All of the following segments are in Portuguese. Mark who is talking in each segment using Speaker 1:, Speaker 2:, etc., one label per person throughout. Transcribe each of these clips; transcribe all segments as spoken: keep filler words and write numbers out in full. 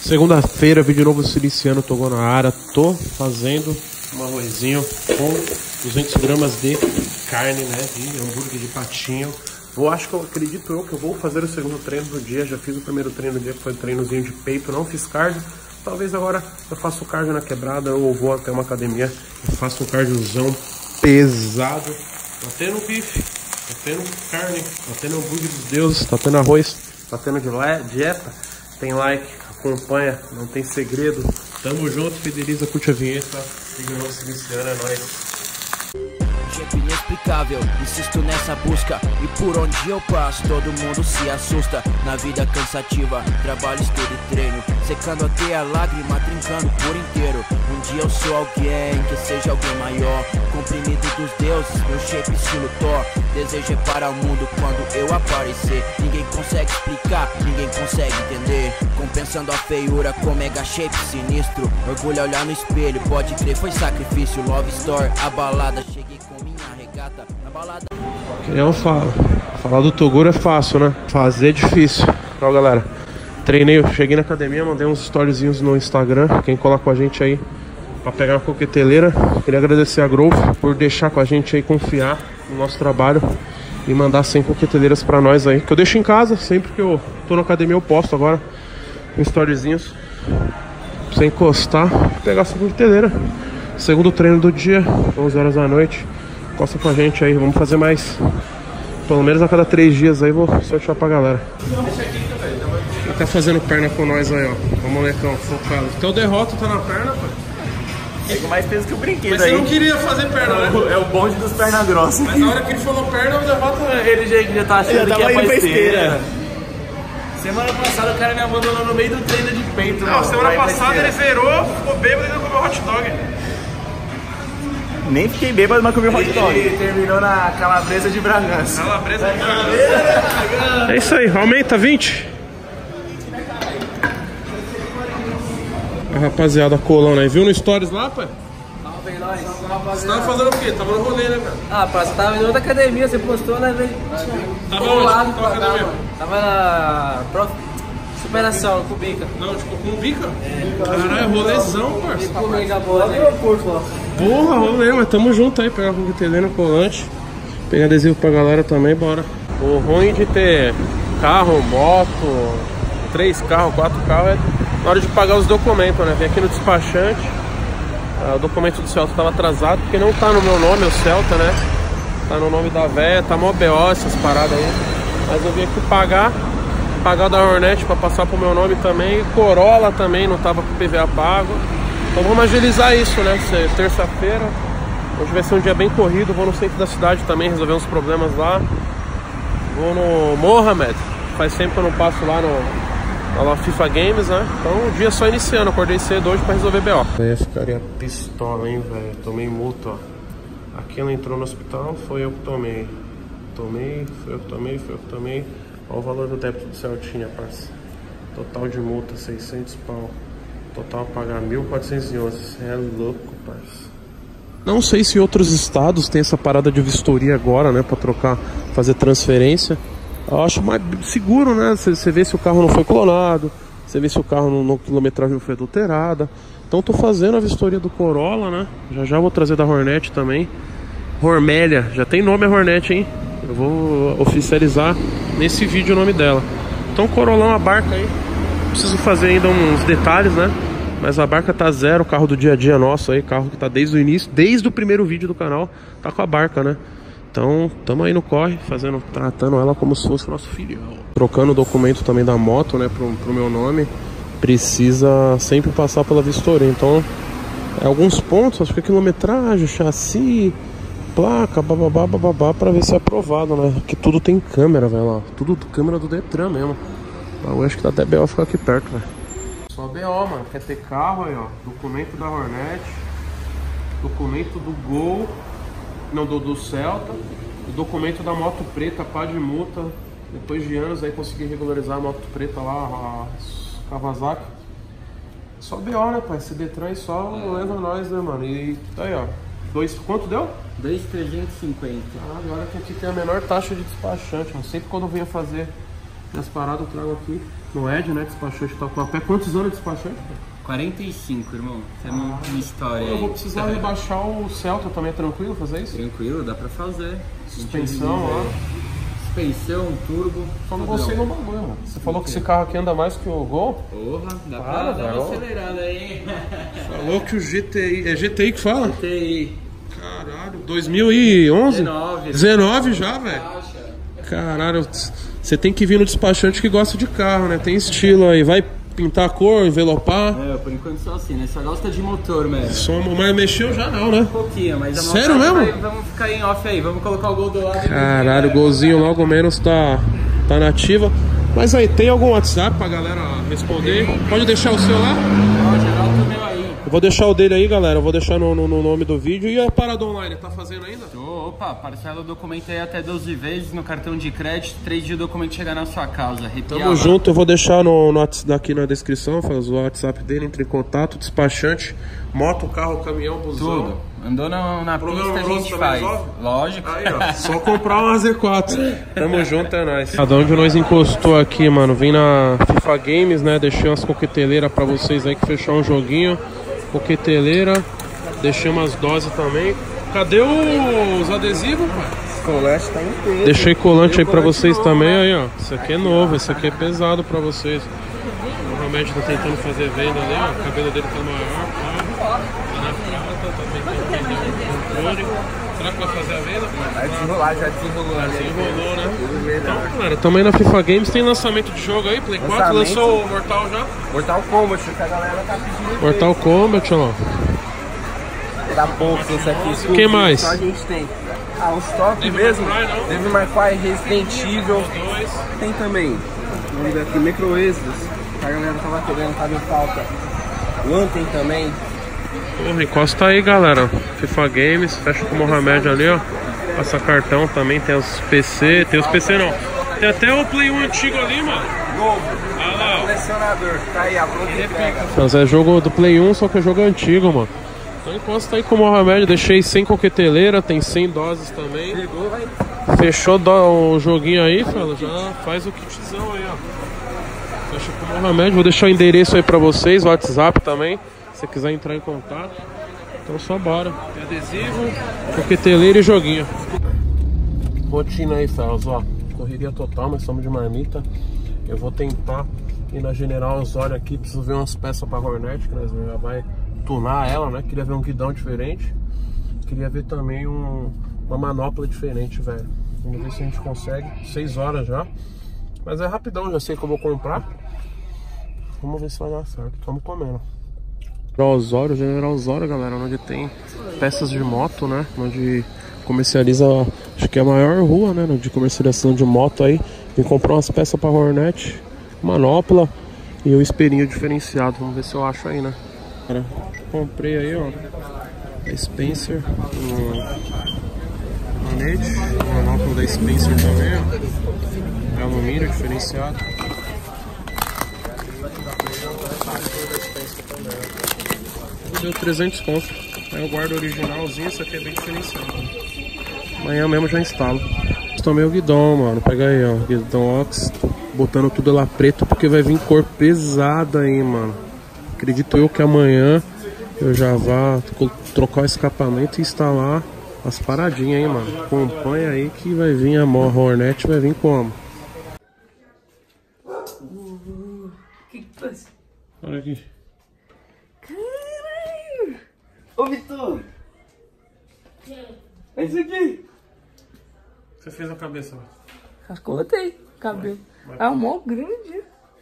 Speaker 1: Segunda-feira, vídeo novo se iniciando, Togô na área. Tô fazendo um arrozinho com duzentas gramas de carne, né, de hambúrguer de patinho. Vou, acho que eu acredito eu que eu vou fazer o segundo treino do dia. Já fiz o primeiro treino do dia, que foi o treinozinho de peito, não fiz cardio. Talvez agora eu faça o cardio na quebrada ou vou até uma academia e faço um cardiozão pesado. Tá tendo bife, tá tendo carne, tá tendo hambúrguer dos deuses, tá tendo arroz, tá tendo dieta. Tem like, acompanha, não tem segredo. Tamo junto, fideliza, curte a vinheta. Vídeo novo se iniciando, é nóis.
Speaker 2: Shape inexplicável, insisto nessa busca. E por onde eu passo, todo mundo se assusta. Na vida cansativa, trabalho, estudo e treino, secando até a lágrima, trincando por inteiro. Um dia eu sou alguém, que seja alguém maior, comprimido dos deuses, meu shape estilo Thor. Desejo é para o mundo quando eu aparecer. Ninguém consegue explicar, ninguém consegue entender. Compensando a feiura com mega shape sinistro. Orgulho a olhar no espelho, pode crer, foi sacrifício. Love Store, a balada, cheguei com minha regata na balada.
Speaker 1: Quem eu falo? Falar do Toguro é fácil, né? Fazer é difícil. Então, galera, treinei, eu cheguei na academia, mandei uns storyzinhos no Instagram. Quem cola com a gente aí pra pegar uma coqueteleira. Queria agradecer a Grove por deixar com a gente aí, confiar no nosso trabalho e mandar cem coqueteleiras pra nós aí, que eu deixo em casa. Sempre que eu tô na academia eu posto agora um storyzinhos pra você encostar e pegar essa coqueteleira. Segundo treino do dia, onze horas da noite. Encosta com a gente aí, vamos fazer mais pelo menos a cada três dias aí, vou sortear pra galera. Quem tá fazendo perna com nós aí, ó, o molecão focado. Teu derrota tá na perna, pai?
Speaker 3: É com mais peso que o brinquedo.
Speaker 1: Mas
Speaker 3: aí.
Speaker 1: Você não queria fazer perna, né?
Speaker 3: É o bonde dos pernas grossas.
Speaker 1: Mas na hora que ele falou perna, o derrota,
Speaker 3: ele já, já tá achando
Speaker 4: já
Speaker 3: que é
Speaker 4: pra
Speaker 3: esteira. Semana passada o cara me abandonou no meio do treino de peito.
Speaker 1: Não, semana passada ele zerou, ficou bêbado e ainda comeu hot dog.
Speaker 3: Nem fiquei bêbado, mas comi hot dog. Ele terminou na calabresa de Bragança.
Speaker 1: Calabresa de Bragança. É isso aí, aumenta vinte. A rapaziada colando aí, viu no stories lá, pai? Você tava fazendo o quê? Tava no rolê, né, cara?
Speaker 4: Ah, pai, você tava em outra academia, você postou, né, velho?
Speaker 1: Tava onde? Tava na academia?
Speaker 4: Tava na Prof... Superação, no Cubica.
Speaker 1: Não, tipo, com bica? É. Caralho, rolezão, parceiro.
Speaker 4: Comigo a bola, né?
Speaker 1: Porra, rolê, mas tamo junto aí, pegar com coqueteleira, colante. Pegar adesivo pra galera também, bora. O ruim de ter carro, moto, três carros, quatro carros é na hora de pagar os documentos, né? Vem aqui no despachante. O documento do Celta tava atrasado, porque não tá no meu nome, o Celta, né? Tá no nome da véia, tá mó B O essas paradas aí. Mas eu vim aqui pagar, pagar da Hornet pra passar pro meu nome também. E Corolla também não tava com o P V A pago. Então vamos agilizar isso, né? Terça-feira, hoje vai ser um dia bem corrido. Vou no centro da cidade também resolver uns problemas lá. Vou no Mohamed, faz tempo que eu não passo lá no... lá FIFA Games, né? Então o dia só iniciando, acordei cedo hoje pra resolver B O. Aí ficaria pistola, hein, velho. Tomei multa, ó. Aqui ela entrou no hospital, foi eu que tomei. Tomei, foi eu que tomei, foi eu que tomei. Olha o valor do débito do Celtinha, parça. Total de multa, seiscentos pau. Total a pagar mil quatrocentos e onze. Você é louco, parça. Não sei se outros estados tem essa parada de vistoria agora, né? Pra trocar, fazer transferência. Eu acho mais seguro, né? Você vê se o carro não foi clonado, você vê se o carro não, não quilometragem não foi adulterada. Então tô fazendo a vistoria do Corolla, né? Já já vou trazer da Hornet também. Hormélia, já tem nome a Hornet, hein? Eu vou oficializar nesse vídeo o nome dela. Então Corolla é uma barca aí. Preciso fazer ainda uns detalhes, né? Mas a barca tá zero, carro do dia a dia nosso aí, carro que tá desde o início, desde o primeiro vídeo do canal, tá com a barca, né? Então, tamo aí no corre, fazendo, tratando ela como se fosse nosso filho. Trocando o documento também da moto, né, pro, pro meu nome. Precisa sempre passar pela vistoria. Então, é, alguns pontos, acho que é quilometragem, chassi, placa, bababá, bababá, pra ver se é aprovado, né? Que tudo tem câmera, velho, lá. Tudo câmera do Detran mesmo. Eu acho que dá até B O ficar aqui perto, velho. Só B O, mano. Quer ter carro aí, ó. Documento da Hornet. Documento do Gol. Não, do, do Celta, o documento da moto preta, pá de multa. Depois de anos aí consegui regularizar a moto preta lá, a Kawasaki. Só B O, né, pai? Esse Detran aí só leva nós, né, mano? E tá aí, ó. Dois, quanto deu?
Speaker 4: dois mil trezentos e cinquenta.
Speaker 1: Ah, agora que aqui tem a menor taxa de despachante, mano. Sempre quando eu venho fazer Minhas paradas eu trago aqui no Ed, né? Despachante Tatuapé. Quantos anos de despachante?
Speaker 5: quarenta e cinco, irmão. Você é uma história aí.
Speaker 1: Eu vou precisar rebaixar o Celta também, é tranquilo fazer isso?
Speaker 5: Tranquilo, dá pra fazer.
Speaker 1: Suspensão, ó.
Speaker 5: Suspensão, turbo.
Speaker 1: Só não gostei no bagulho, mano. Você falou que esse carro aqui anda mais que o Gol?
Speaker 5: Porra, dá
Speaker 1: Para,
Speaker 5: pra dar uma
Speaker 1: velho.
Speaker 5: acelerada aí.
Speaker 1: Falou que o G T I... É G T I que fala?
Speaker 5: G T I.
Speaker 1: Caralho, dois mil e onze?
Speaker 5: dezenove.
Speaker 1: dezenove já, velho? Caralho, você tem que vir no despachante que gosta de carro, né? Tem estilo aí. Vai pintar a cor, envelopar.
Speaker 5: É, por enquanto só assim, né? Só gosta de motor mesmo.
Speaker 1: Só, mas mexeu já não, né?
Speaker 5: Um pouquinho, mas a
Speaker 1: Sério
Speaker 5: montagem
Speaker 1: mesmo?
Speaker 5: vai- vamos ficar em off aí, vamos colocar o Gol do lado.
Speaker 1: Caralho, o golzinho logo menos tá, tá na ativa. Mas aí, tem algum WhatsApp pra galera responder? Pode deixar o seu lá?
Speaker 5: Pode, anota o meu aí.
Speaker 1: Eu vou deixar o dele aí, galera. Eu vou deixar no, no, no nome do vídeo. E a parada online, tá fazendo ainda?
Speaker 5: Tô, opa, parcela o documento aí até doze vezes no cartão de crédito, três dias o documento chegar na sua casa. Arrepia
Speaker 1: Tamo
Speaker 5: lá.
Speaker 1: junto, eu vou deixar no, no, aqui na descrição, faz o WhatsApp dele, entre em contato, despachante, moto, carro, caminhão, busão.
Speaker 5: Tudo. Andou na, na pista,
Speaker 1: Programa
Speaker 5: a gente
Speaker 1: também
Speaker 5: faz.
Speaker 1: resolve?
Speaker 5: Lógico.
Speaker 1: Aí, ó, só comprar uma Z quatro. Tamo junto, é nóis. Cada onde nós encostou aqui, mano, vim na FIFA Games, né, deixei umas coqueteleiras pra vocês aí que fechou um joguinho. Coqueteleira, deixei umas doses também. Cadê os adesivos, pai?
Speaker 4: Colete tá inteiro.
Speaker 1: Deixei colante aí pra vocês também, aí ó. Isso aqui é novo, esse aqui é pesado pra vocês. O Mohamed tá tentando fazer venda ali, ó. O cabelo dele tá maior, tá, tá na prata, tá tentando vender o controle. Será que vai fazer a venda?
Speaker 4: Vai desenrolar, já desenrolou.
Speaker 1: Já desenrolou, né?
Speaker 4: Tudo melhor.
Speaker 1: Então, galera, também na FIFA Games tem lançamento de jogo aí, Play quatro,
Speaker 4: Lançamento.
Speaker 1: lançou o Mortal já?
Speaker 4: Mortal Kombat, que a galera tá pedindo.
Speaker 1: Mortal Kombat, ó.
Speaker 4: Dá pouco esse aqui. exclusivo,
Speaker 1: Que mais?
Speaker 4: Só a gente tem. Ah, os top
Speaker 1: Devil
Speaker 4: mesmo.
Speaker 1: May Cry, não?
Speaker 4: Devil May Cry, Resident Evil.
Speaker 1: Dois.
Speaker 4: Tem também. Vamos ver aqui, Micro Exodus. Que a galera tava querendo, tava em falta. O Anthem também.
Speaker 1: Porra, encosta aí, galera. FIFA Games, fecha com o Mohamed ali, ó. Passa cartão também, tem os P C, tem os P C não. Tem até o Play um antigo ali, mano.
Speaker 4: Novo.
Speaker 1: Olha lá, ó.
Speaker 4: Colecionador. Tá aí, a pronta entrega.
Speaker 1: Mas é jogo do Play um, só que é jogo antigo, mano. Então encosta aí com o Mohamed, deixei cem coqueteleira, tem cem doses também.
Speaker 4: Chegou, vai.
Speaker 1: Fechou o joguinho aí, fala, já faz o kitzão aí, ó. Fecha com o Mohamed, vou deixar o endereço aí pra vocês, o WhatsApp também, se você quiser entrar em contato. Então só bora. Tem adesivo, coqueteleira e joguinho. Rotina aí, fellas, ó. Correria total, mas somos de marmita. Eu vou tentar ir na General Osório aqui, preciso ver umas peças pra Hornet, que nós já vai tunar ela, né? Queria ver um guidão diferente. Queria ver também um, uma manopla diferente, velho. Vamos ver se a gente consegue. seis horas já. Mas é rapidão, já sei que eu vou comprar. Vamos ver se vai dar certo. Estamos comendo. General Osório, General Osório, galera, onde tem peças de moto, né? Onde comercializa, acho que é a maior rua, né? De comercialização de moto aí. Vim comprar umas peças pra Hornet, manopla e o espelhinho diferenciado. Vamos ver se eu acho aí, né? Cara, comprei aí, ó, da Spencer, um manete, um manopla da Spencer também, ó. É alumínio diferenciado. Deu trezentos conto. Aí eu guardo o originalzinho, esse aqui é bem diferenciado. Amanhã mesmo já instalo. Tomei o guidão, mano. Pega aí, ó. Guidão Ox. Tô botando tudo lá preto porque vai vir cor pesada aí, mano. Acredito eu que amanhã eu já vá trocar o escapamento e instalar as paradinhas aí, mano. Acompanha aí que vai vir a Hornet, vai vir como?
Speaker 6: Que que faz?
Speaker 1: Olha aqui.
Speaker 6: Caralho! Ô, Vitor! É isso aqui!
Speaker 1: Você fez a cabeça, mano?
Speaker 6: Rascotei cabelo. É um mó grande.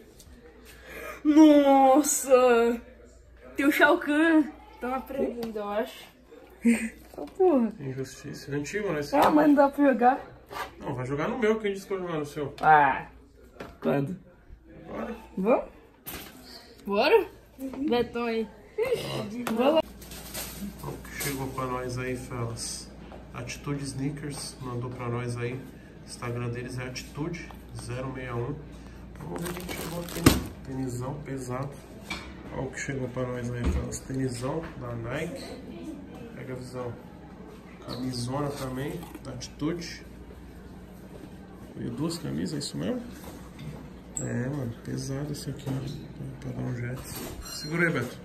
Speaker 6: Nossa! Tem o Shao Kahn. Tá na pré-venda, eu acho. Oh, porra.
Speaker 1: Injustiça. Antigo, né? Esse
Speaker 6: Ah, mas não dá pra jogar.
Speaker 1: Não, vai jogar no meu, quem disse que eu vou jogar no seu?
Speaker 6: Ah! Quando?
Speaker 1: Bora.
Speaker 6: Vamos? Bora? Betão aí. Vou lá.
Speaker 1: O que chegou pra nós aí, fellas? Atitude Sneakers mandou pra nós aí. O Instagram deles é Atitude zero seis um. Vamos ver o que chegou aqui. Tenisão pesado. Olha o que chegou pra nós aí, fellas. Tenisão da Nike. Pega a visão. Camisona também da Atitude. Veio duas camisas, é isso mesmo? É, mano, pesado esse aqui, né? Pra dar um jeito. Segura aí, Beto.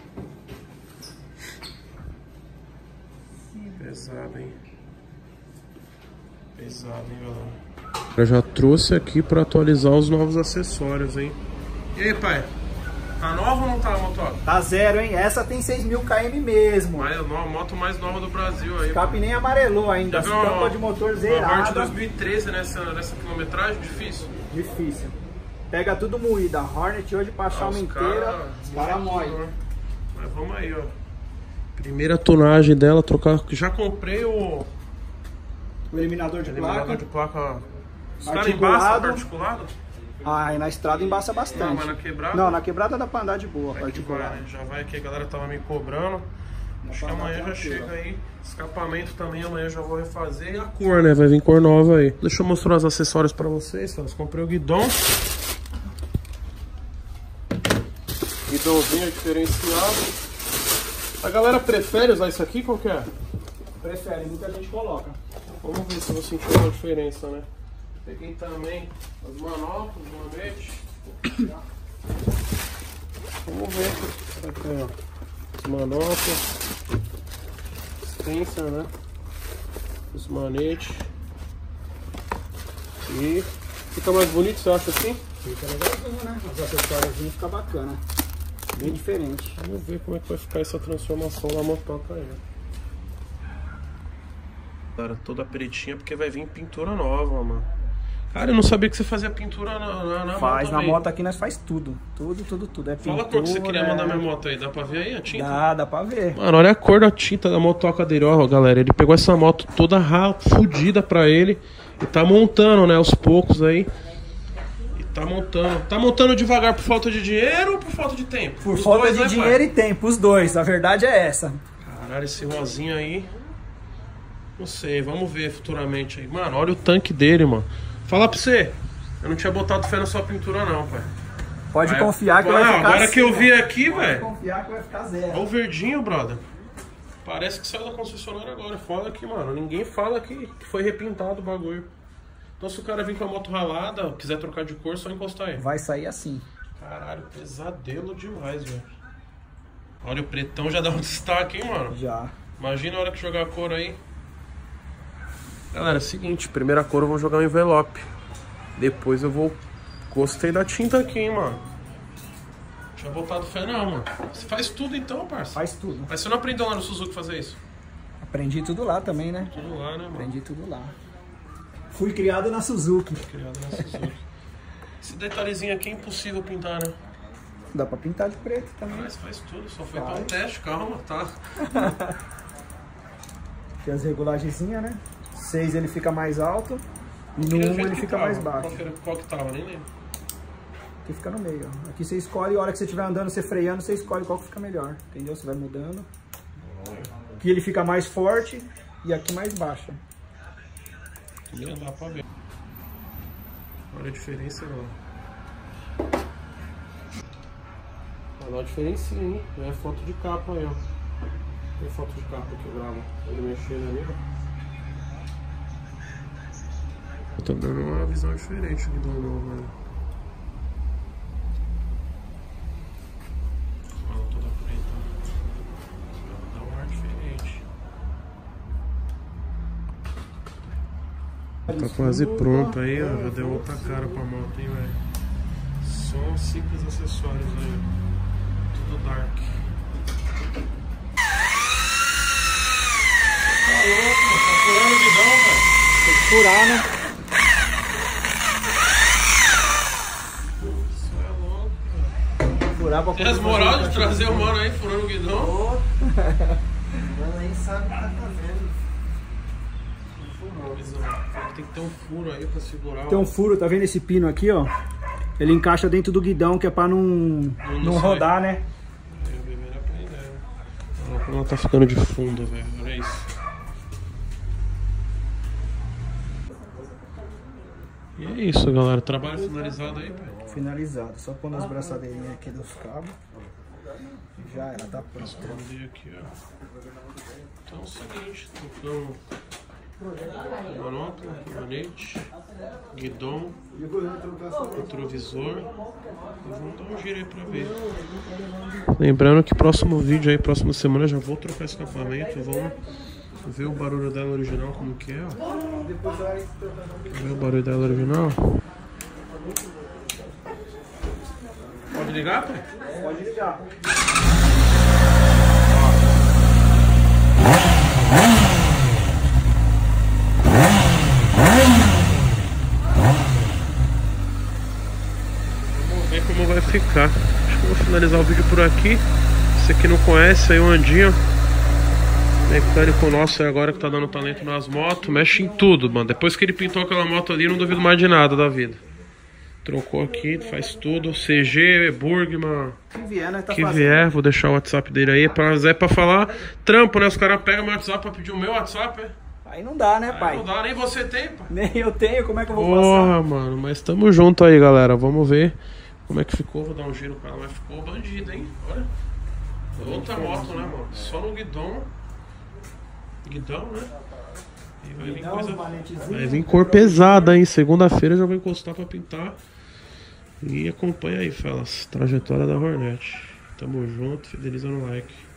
Speaker 1: Pesado, hein? Pesado, hein, galera? Eu já trouxe aqui pra atualizar os novos acessórios, hein? E aí, pai? Tá nova ou não tá a moto?
Speaker 7: Tá zero, hein? Essa tem seis mil quilômetros mesmo.
Speaker 1: Mais, a moto mais nova do Brasil aí.
Speaker 7: O escape nem amarelou ainda. As tampas de motor zerada.
Speaker 1: Uma dois mil e treze nessa, nessa quilometragem, difícil?
Speaker 7: Difícil. Pega tudo moída. Hornet hoje pra achar
Speaker 1: ah,
Speaker 7: uma inteira, os caras moem.
Speaker 1: Mas vamos aí, ó. Primeira tonagem dela, trocar. Já comprei o...
Speaker 7: O eliminador de
Speaker 1: eliminador
Speaker 7: placa.
Speaker 1: de placa. Os caras
Speaker 7: articulado.
Speaker 1: embaçam articulado?
Speaker 7: Ah, e na estrada embaça bastante.
Speaker 1: Não, mas na quebrada?
Speaker 7: Não, na quebrada dá pra andar de boa,
Speaker 1: é
Speaker 7: particular.
Speaker 1: Vai, né? Já vai aqui, a galera tava me cobrando. Acho que amanhã já chega aí. Escapamento também, amanhã já vou refazer. E a cor, né? Vai vir cor nova aí. Deixa eu mostrar os acessórios pra vocês. Eu comprei o guidão. Guidãozinho diferenciado. A galera prefere usar isso aqui? Qual que é?
Speaker 7: Prefere, muita gente coloca.
Speaker 1: Vamos ver se eu vou sentir uma diferença, né? Peguei também as manoplas, manete. Vamos ver. Aqui, ó. As manoplas. Extensa, né? Os manetes. E fica mais bonito, você acha assim?
Speaker 7: Fica legalzinho, né? Os acessórios ficam bacana. Bem diferente.
Speaker 1: Vamos ver como é que vai ficar essa transformação da motoca aí. Cara, toda pretinha porque vai vir pintura nova, mano. Cara, eu não sabia que você fazia pintura na, na, na
Speaker 7: faz,
Speaker 1: moto.
Speaker 7: Na moto aqui nós faz tudo. Tudo, tudo, tudo. É pintura.
Speaker 1: Fala a cor que você queria mandar minha moto aí. Dá pra ver aí a tinta?
Speaker 7: Dá, dá pra ver.
Speaker 1: Mano, olha a cor da tinta da motoca dele, ó, galera. Ele pegou essa moto toda fodida pra ele e tá montando, né, aos poucos aí. E tá montando. Tá montando devagar por falta de dinheiro ou por falta de tempo?
Speaker 7: Por os falta dois, de né, dinheiro pai? E tempo, os dois. A verdade é essa.
Speaker 1: Caralho, esse rosinho aí. Não sei, vamos ver futuramente aí. Mano, olha o tanque dele, mano. Fala pra você. Eu não tinha botado fé na sua pintura não, pai.
Speaker 7: Pode
Speaker 1: aí,
Speaker 7: confiar que
Speaker 1: ah,
Speaker 7: vai ficar
Speaker 1: agora
Speaker 7: assim,
Speaker 1: que eu vi aqui, velho.
Speaker 7: Pode confiar que vai ficar zero.
Speaker 1: Olha o verdinho, brother. Parece que saiu da concessionária agora. Foda aqui, mano. Ninguém fala que foi repintado o bagulho. Então se o cara vir com a moto ralada, quiser trocar de cor, só encostar aí.
Speaker 7: Vai sair assim.
Speaker 1: Caralho, pesadelo demais, velho. Olha, o pretão já dá um destaque, hein, mano?
Speaker 7: Já.
Speaker 1: Imagina a hora que jogar a cor aí. Galera, é o seguinte. Primeira cor eu vou jogar um envelope. Depois eu vou... Gostei da tinta aqui, hein, mano. Não tinha botado fé não, mano. Você faz tudo então, parça?
Speaker 7: Faz tudo.
Speaker 1: Mas você não aprendeu lá no Suzuki fazer isso?
Speaker 7: Aprendi tudo lá também, né?
Speaker 1: Tudo lá, né, mano?
Speaker 7: Aprendi tudo lá. Fui criado na Suzuki.
Speaker 1: Fui criado na Suzuki. Esse detalhezinho aqui é impossível pintar, né?
Speaker 7: Dá pra pintar de preto também.
Speaker 1: Mas faz tudo, só foi para um teste, calma, tá?
Speaker 7: Tem as regulagenzinhas, né? seis ele fica mais alto. E no um ele fica
Speaker 1: tava.
Speaker 7: mais baixo.
Speaker 1: Qual que, era, qual que tava? Nem lembro.
Speaker 7: Aqui fica no meio, ó. Aqui você escolhe, a hora que você estiver andando, você freando, você escolhe qual que fica melhor. Entendeu? Você vai mudando. Aqui ele fica mais forte e aqui mais baixo.
Speaker 1: Nem dá pra ver. Olha a diferença, ó. Vai dar uma diferença, hein? Já é foto de capa aí, ó. Tem foto de capa que eu gravo. Ele mexendo ali, ó. Tô dando uma visão diferente aqui do novo, velho. Olha toda preta. Dá um ar diferente. Tá quase pronto aí, ó. Já deu outra cara pra moto, hein, velho. Só simples acessórios aí. Tudo dark. Tá louco, tá furando o guidão, velho.
Speaker 7: Tem que furar, né?
Speaker 1: Furar pra Tem as moral de trazer o mano aí furando o guidão?
Speaker 4: O mano aí sabe o que tá fazendo.
Speaker 1: Tem que ter um furo aí pra segurar.
Speaker 7: Tem um furo, tá vendo esse pino aqui, ó? Ele encaixa dentro do guidão, que é pra não, não, não rodar, né?
Speaker 1: É a primeira aprendendo. Olha como ela tá ficando de fundo, velho. Olha isso. E é isso, galera. Trabalho finalizado aí, pai.
Speaker 7: Finalizado. Só pôr nas braçadeirinhas aqui dos cabos. Já era, tá pronto.
Speaker 1: Esconder aqui, ó. Então é o seguinte, tocamos Monóculo, colonete, guidão, retrovisor. E vamos dar um giro aí pra ver. Lembrando que próximo vídeo aí, próxima semana, já vou trocar escapamento. Vamos ver o barulho dela original como que é, ó. Ver o barulho dela original. Pode ligar, pai?
Speaker 7: Pode ligar.
Speaker 1: Vamos ver como vai ficar. Acho que eu vou finalizar o vídeo por aqui. Você que não conhece aí o Andinho, mecânico nosso aí agora que tá dando talento nas motos, mexe em tudo, mano. Depois que ele pintou aquela moto ali, não duvido mais de nada da vida. Trocou aqui, faz tudo. C G, Burgman,
Speaker 7: Que vier, né? Tá
Speaker 1: que
Speaker 7: fazendo.
Speaker 1: vier, vou deixar o WhatsApp dele aí. Pra, é pra falar trampo, né? Os caras pegam meu WhatsApp pra pedir o meu WhatsApp, é?
Speaker 7: Aí não dá, né,
Speaker 1: Aí
Speaker 7: pai?
Speaker 1: não dá, nem você tem, pai.
Speaker 7: Nem eu tenho, como é que eu vou
Speaker 1: Porra, mano, mas tamo junto aí, galera. Vamos ver como é que ficou. Vou dar um giro com ela, mas ficou bandido, hein? Olha. Outra moto, né, mano? Só no guidão. Guidão, né? E vai vir, coisa... vai vir cor pesada, hein? Segunda-feira já vou encostar pra pintar. E acompanha aí, fellas. Trajetória da Hornet. Tamo junto, fideliza no like.